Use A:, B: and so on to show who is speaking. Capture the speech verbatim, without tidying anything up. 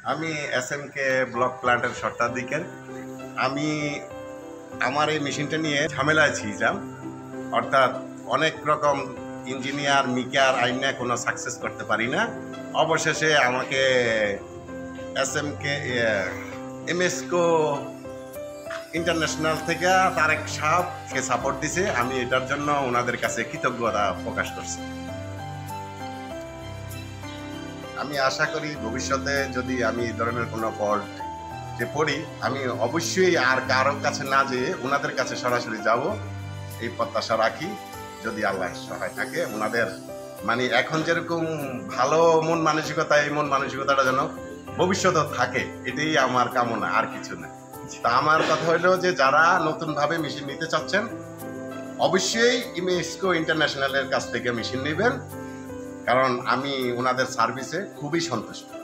A: আমি S M কে block প্ল্যান্টের সত্ত্বাধিকার। আমি আমার এই মেশিনটা নিয়ে ঝামেলায় ছিলাম, অর্থাৎ অনেক রকম ইঞ্জিনিয়ার মিকার আইনে কোনো সাকসেস করতে পারি না। অবশেষে আমাকে এস এম কে এমএসকো ইন্টারন্যাশনাল থেকে তারেক সাহেবকে সাপোর্ট দিছে। আমি এটার জন্য ওনাদের কাছে কৃতজ্ঞতা প্রকাশ করছি। আমি আশা করি ভবিষ্যতে যদি আমি এই ধরনের কোনো ফল্ট যে পড়ি, আমি অবশ্যই আর কারো কাছে না যেয়ে ওনাদের কাছে সরাসরি যাব, এই প্রত্যাশা রাখি। যদি আল্লাহ সহায় থাকে, ওনাদের মানে এখন যেরকম ভালো মন মানসিকতা, এই মন মানসিকতাটা যেন ভবিষ্যতে থাকে, এটাই আমার কামনা, আর কিছু না। তা আমার কথা হলো যে যারা নতুনভাবে মেশিন নিতে চাচ্ছেন, অবশ্যই এমএসকো ইন্টারন্যাশনালের কাছ থেকে মেশিন নেবেন, কারণ আমি ওনাদের সার্ভিসে খুবই সন্তুষ্ট।